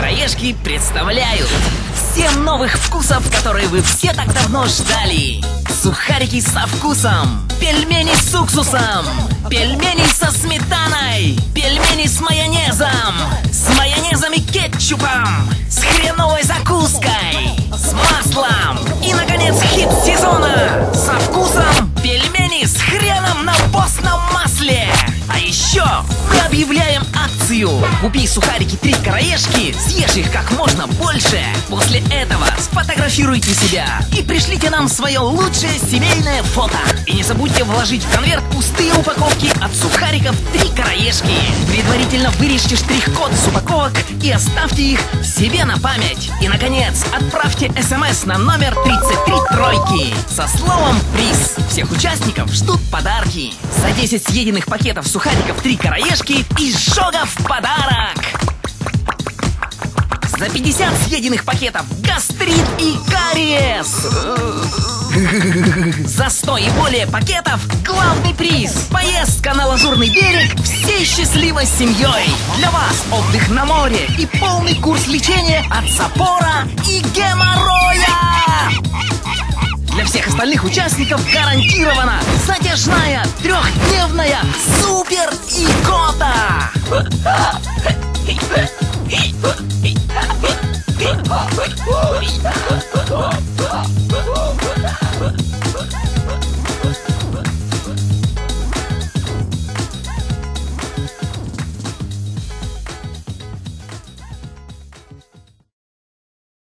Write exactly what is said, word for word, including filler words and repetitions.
Краешки представляют семь новых вкусов, которые вы все так давно ждали. Сухарики со вкусом, пельмени с уксусом, пельмени со сметаной, пельмени с майонезом, с майонезом и кетчупом, с хреновой закуской, с маслом и, наконец, хит сезона со вкусом пельмени с хреном на постном масле. А еще мы объявляем акцию. Купи сухарики три краешки, съешь их как можно больше. После этого сфотографируйте себя и пришлите нам свое лучшее семейное фото. И не забудьте вложить в конверт пустые упаковки от сухариков три краешки. Предварительно вырежьте штрих-код с упаковок и оставьте их себе на память. И, наконец, отправьте смс на номер тридцать три тройки со словом «приз». Всех участников ждут подарки. За десять съеденных пакетов сухариков три краешки изжога в подарок. За пятьдесят съеденных пакетов гастрит и кариес. За сто и более пакетов главный приз — поездка на Лазурный берег всей счастливой семьей. Для вас отдых на море и полный курс лечения от запора и геморроя. Для всех остальных участников гарантирована затяжная трехдневная супер икота.